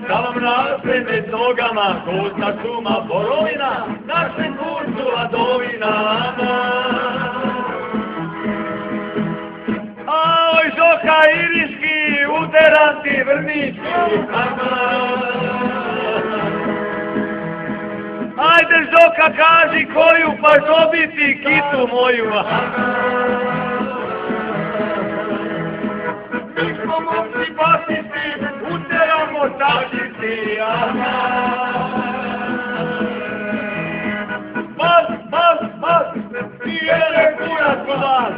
Salam raste med nogama, kuzna šuma borovina, našem kurcu ladovina. Oj, Žoka iriški, uteranti vrnički, ajde Žoka kaži koju, pa dobiti kitu moju. Mi smo momci basisti, uteramo tačisti. Bas, bas, bas, pijere kurac po vas.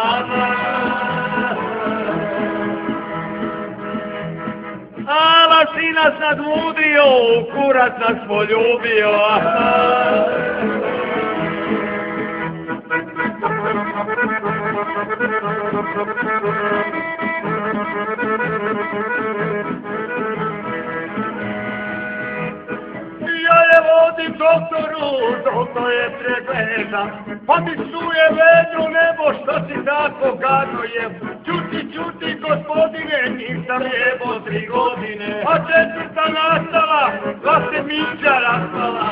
Ala si nas nadmudio, kurac nas poljubio. Ja je vodim doktoru, doktor je pregledam, pa mi suje vedro nebo, što si tako gadno jem. Čuti, čuti, gospodine, nisam jebo 3 godine, a 4. nastala, da se mića raspala.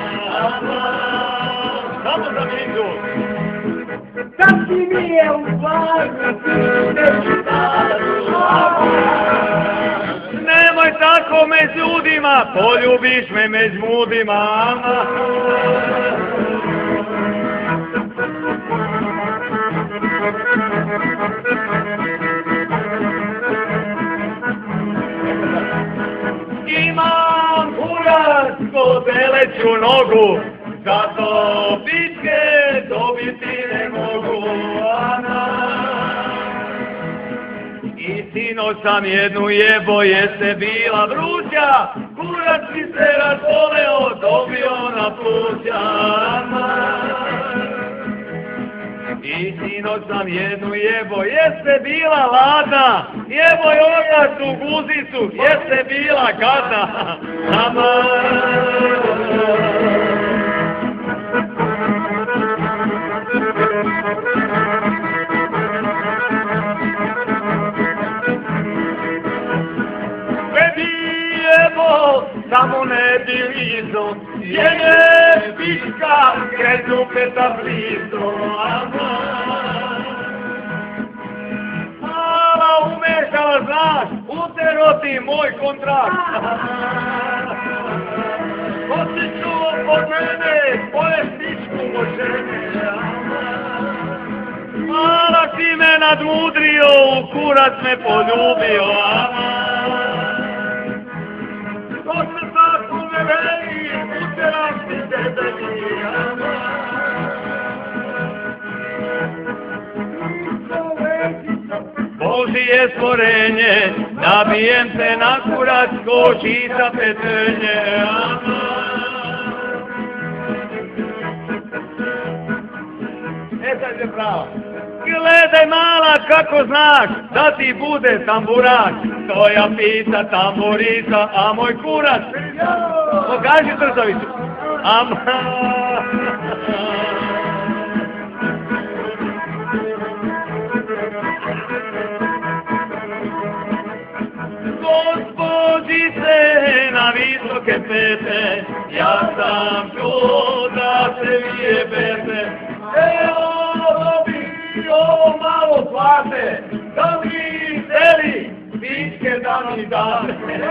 Samo za mindu. Sad ti mi je u glavu, nemoj tako među ljudima, poljubiš me među mudima. Imam kurac ko teleću nogu, zato bitke dobiti ne mogu. I sinoć sam jednu jebo, jeste bila vruća, kurac mi se razboleo, dobio na pluća. I sinoć sam jednu jebo, jeste bila ladna, jebo joga tu guzicu, jeste bila gadna. Samo ne bi lizo, jene piška, kreću peta blizo. Ala umešala, znaš, utero ti moj kontrakt. Ko si čuo pod mene, polestičku možene. Ala ti me nadmudrio, u kurac me poljubio. Ko se tako ne veli, uteram ti debeli. Božije stvorenje, nabijem se na kurac ko čita petrnje. Sad je prava. Gledaj mala kako znaš da ti bude tamburač, tvoja pisa tamburica, a moj kurac. Pokaži trzavicu. Gospodice na visoke pete, ja sam čuo da se vijebete. Ovo malo plate, da mi hteli pičke da mi date.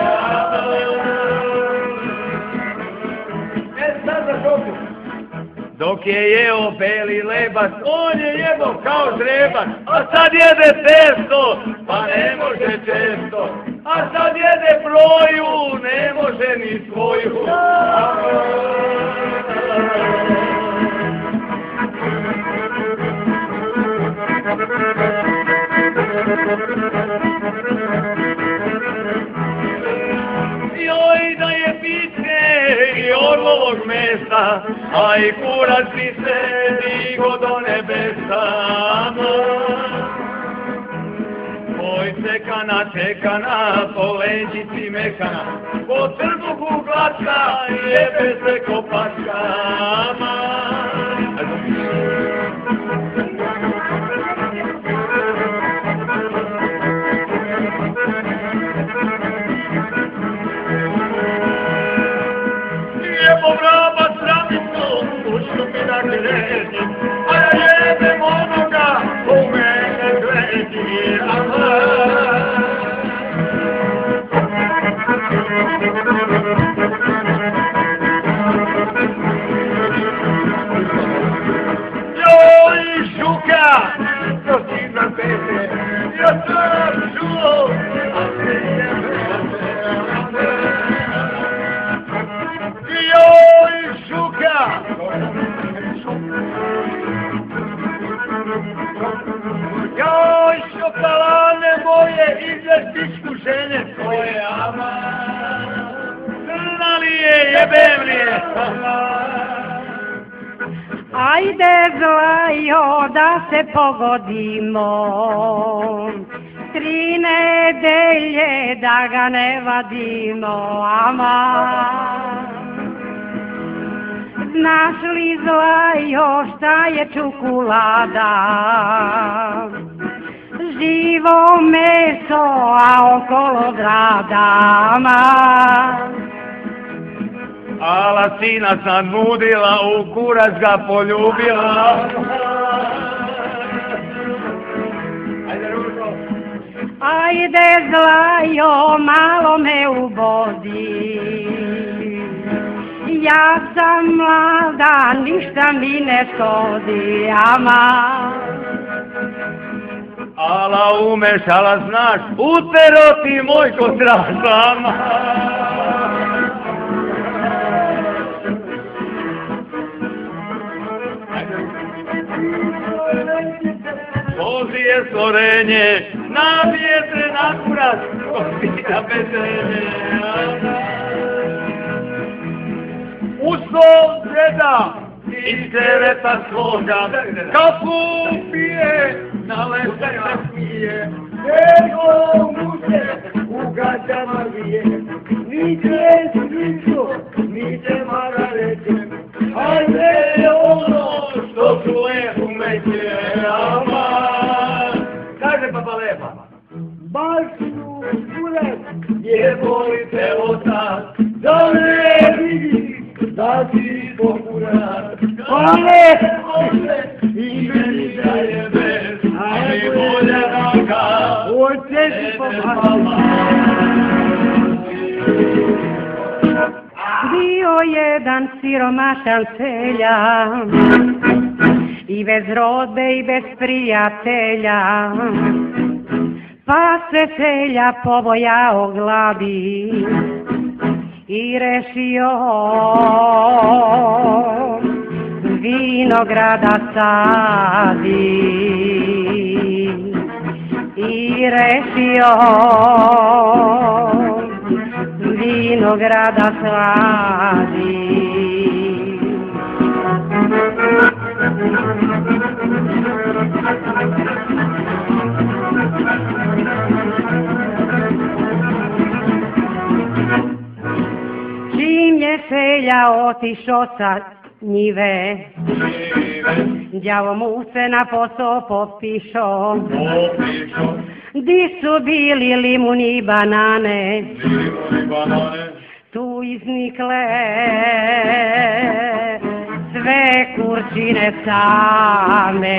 Sad za šoku. Dok je jeo beli lebac, on je jebo kao žrebac, a sad jede testo, pa ne može često. A sad jede broju, ne može ni svoju. Joj da je bitke i orlovog mesa, a i kurac bi se digo do nebesa. Oj čekana, po leđici mekana, po trbuhu glatka, jebe se kopačka. Jebeš pičku žene tvoje, aman. Crna li je, jebem li je, Ajde zlajo da se pogodimo, 3 nedelje da ga ne vadimo, aman. Znaš li zlajo šta je čokolada? Živo meso, a okolo grada, aman. Ala sina sam nudila, u kurac ga poljubila. Ajde, Ružo. Ajde zlajo, malo me ubodi. Ja sam mlada, ništa mi ne škodi, aman. Ala umeš, ala znaš, utero ti moj ko straža, aman. Vozi je stvorenje, nabije se na kurac, kozi na bezenje. Usto deda iz kreveta svoga, kafu pije, na lese se smije. Ego mu se u gađama vije, niče sličo, niče maraleće, a ne ono što čuje umeće, aman. Kaže Papa Lepa, baš ću kurac, je volite otac, da ne vidi da ti pokurac. Ole, i meni da je bez, a mi bolje raka, oče ti pomala. Bio jedan siromašan seljak i bez rodbe i bez prijatelja, pa se selja pobojao gladi i rešio vinograda sadi i rešio vinograda sadi. Čim je selja otišao sa njive, đavo mu se na posao popišao. Di su bili limuni i banane, tu iznikle sve kurčine same,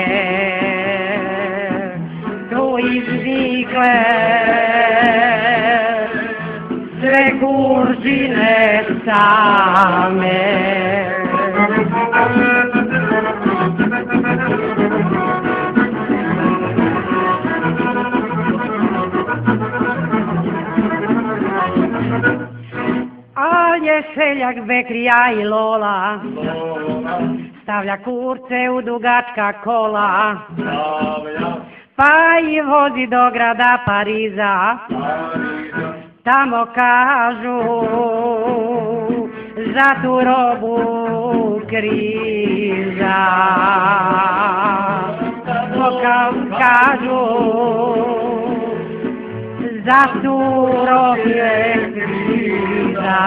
tu iznikle sve kurčine same. Al je seljak Bekrija i Lola, stavlja kurce u dugačka kola, pa i vozi do grada Pariza. Tamo kažu za tu robu križa, kažu za tu robu križa.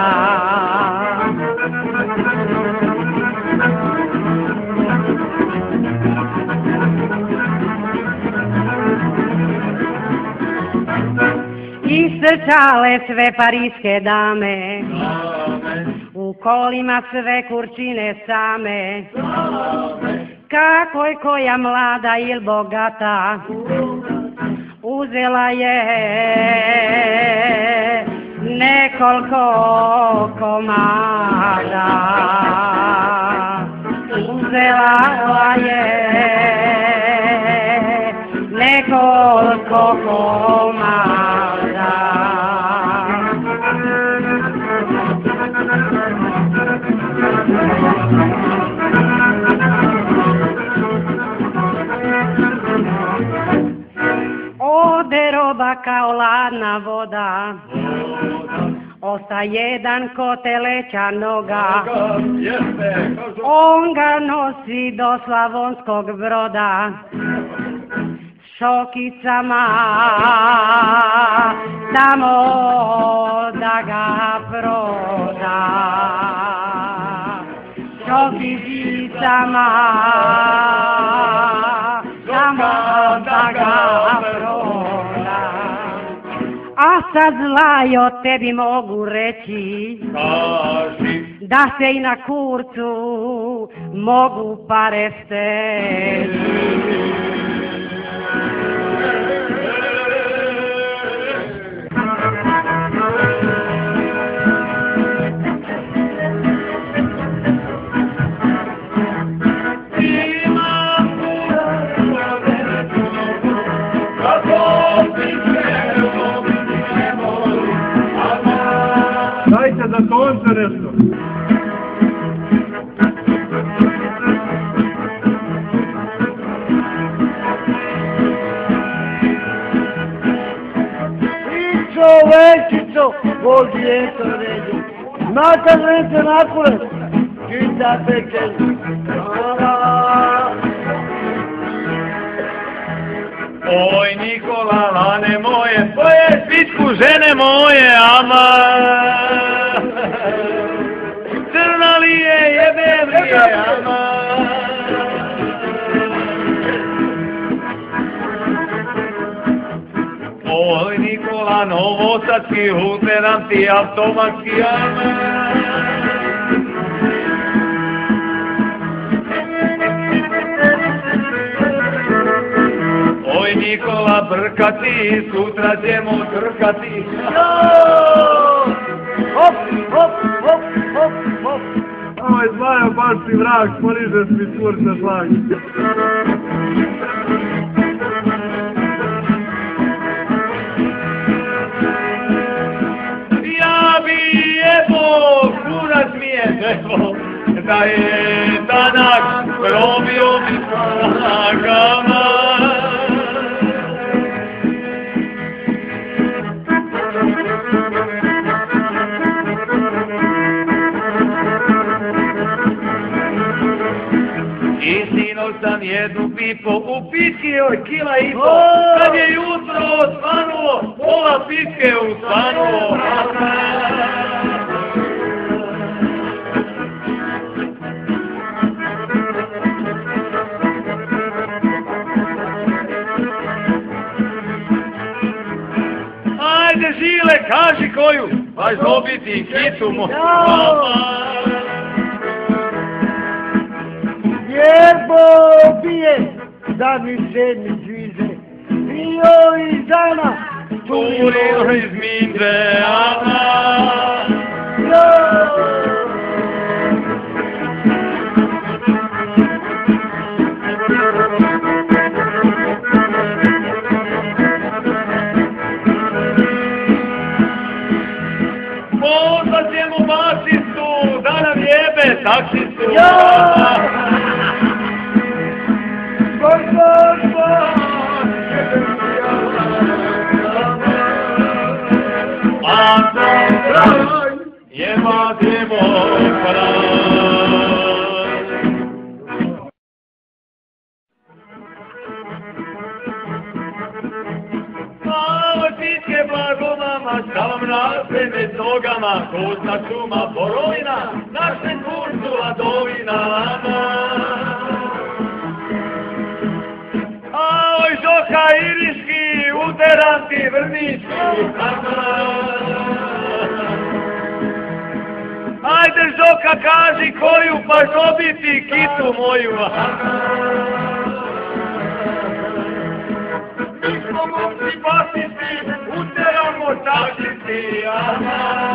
Istrčale sve parijske dame, u kolima sve kurčine same. Kako je koja mlada ili bogata, uzela je nekoliko komada. Uzela je nekoliko komada. Ode soba kao ladna voda, osta jedan ko teleća noga, on ga nosi do Slavonskog Broda, šokicama tamo da ga proda, šokicama tamo da ga proda. A sad Zlajo tebi mogu reći, da se i na kurcu mogu pare steći. Dajte za tonce nešto. Čovečico, Bog je to redu. Naказujete nakule, čitate kezu. Oj Nikola, lane moje, poje svičku žene moje, ama. Crna li je, jebem li je, ama. Oj Nikola, novosadski, lutenanti, automatski, ama. Oj Nikola, brkati, sutra ćemo trkati. Hop, hop, hop, hop, hop. Oj Zlajo, baš si vrag, poližeš mi curce šlag. Ja bi jebo, kurac mi je debo, da je tanak probio mi snagama. I sinoć sam jednu pipo u pitke, oj kila i po, kad je jutro osvanulo, pola pitke usvanulo. Ajde Žile, kaži koju, baš dobiti kitu moju. Jebo bije, da mi se mi dvize, bio iz dana, Turino iz Mindre, ama. Pozvat ćemo basistu, da nam jebe taksistu. Jebate moj kraj. Malo pitke blagomama, stavam razveme nogama, kuzna šuma borovina, našem kurcu ladovina. Oj Žoka iriški, uderam ti vrnički. Ajde Žoka, kaži koju, pa dobiti kitu moju. Mi smo momci basisti, uteramo taksisti.